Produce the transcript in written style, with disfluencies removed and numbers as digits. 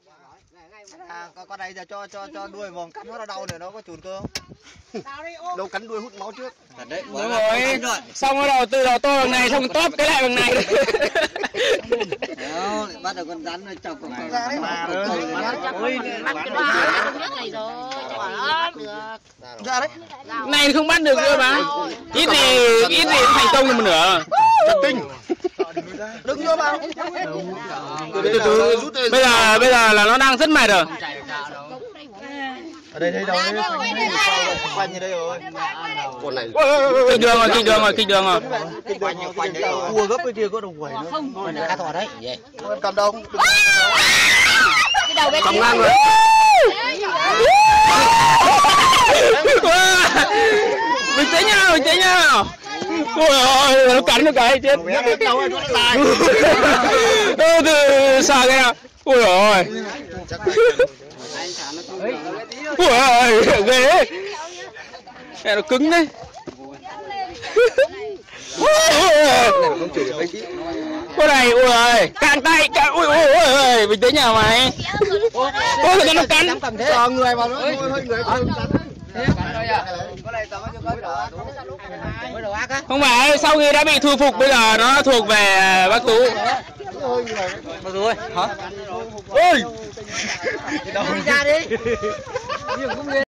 Con này giờ cho đuôi vòng cắn nó đau để nó có chùn cơ không? Đâu cắn đuôi hút máu trước. Đấy, đúng rồi. Xong rồi từ đầu to bằng này xong tóp cái lại bằng này. Đó, bắt đầu con rắn nó chọc con ra đấy. Bắt cái đó biết này rồi, được. Ra đấy. Này không bắt được nữa mà. Ít gì cũng thành công được một nửa. tinh. Đừng vô vào. Từ từ. Bây giờ là nó đang rất mệt rồi. Ở đây đâu đấy. Quanh như đây rồi. Con này. Kích đường rồi. Kích quanh đấy. Cua gấp cái kia có đồng quẩy nữa. Không. Cá thỏ đấy. Em cầm đông. Cầm ngang rồi. Bình tĩnh nha. Ôi ơi, nó cắn nó cái chết. Từ xa cái nào. Ôi ơi. Ôi ơi, ghê đấy. Cái nó cứng đấy. Con này, ôi ơi, cạn tay, ôi, bình tĩnh nhà mày. Ôi, nó cắn. Cho người vào nó, hơi người cắn. Không phải, sau khi đã bị thu phục bây giờ nó thuộc về bác Tú. Bác Tú ơi, hả? Ôi! Ra đi.